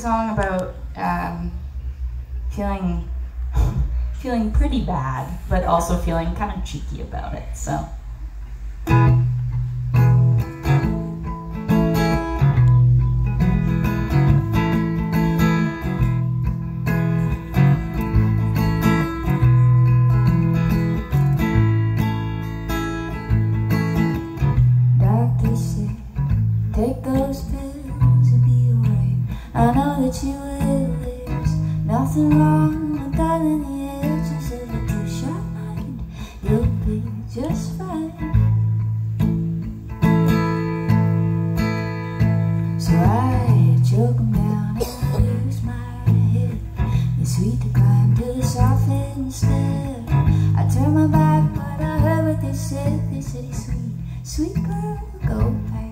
song about feeling pretty bad, but also feeling kind of cheeky about it. So. Take those pills and be alright. I know that you will. There's nothing wrong with dialing the edges of a too-short mind. You'll be just fine. So I choke 'em down and lose my head. It's sweet to climb to the soft instead. I turn my back, but I heard what they said. They said, "Hey, sweet, sweet girl, go back."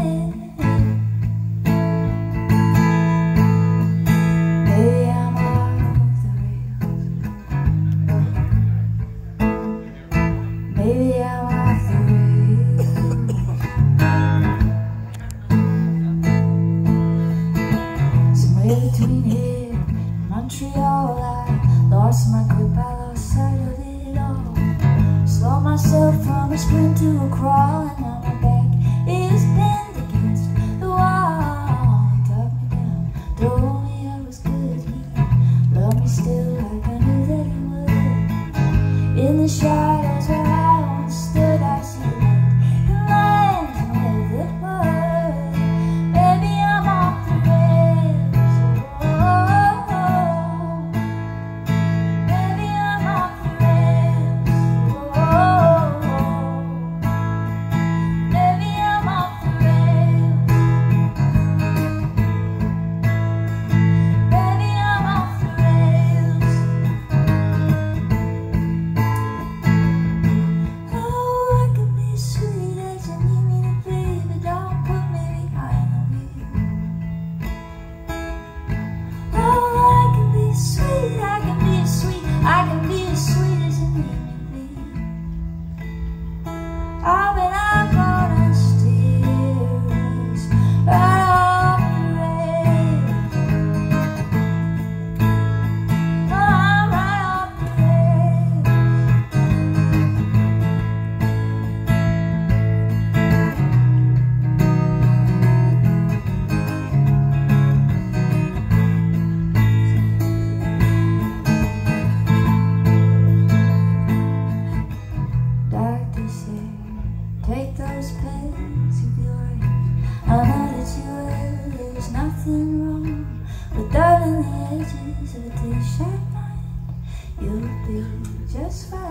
Between here and Montreal, I lost my grip, I lost sight of it all. Slow myself from a sprint to a crawl, and now my back is pinned against the wall. He talked me down, told me I was good. He loved me still like I knew that he would. In the shadows where I once stood, I see light and lands and weathered wood. Baby, I'm off the rails. Take those pills, you'll be alright. I know that you will. There's nothing wrong with dialing the edges of a t-shirt mind. You'll be just fine.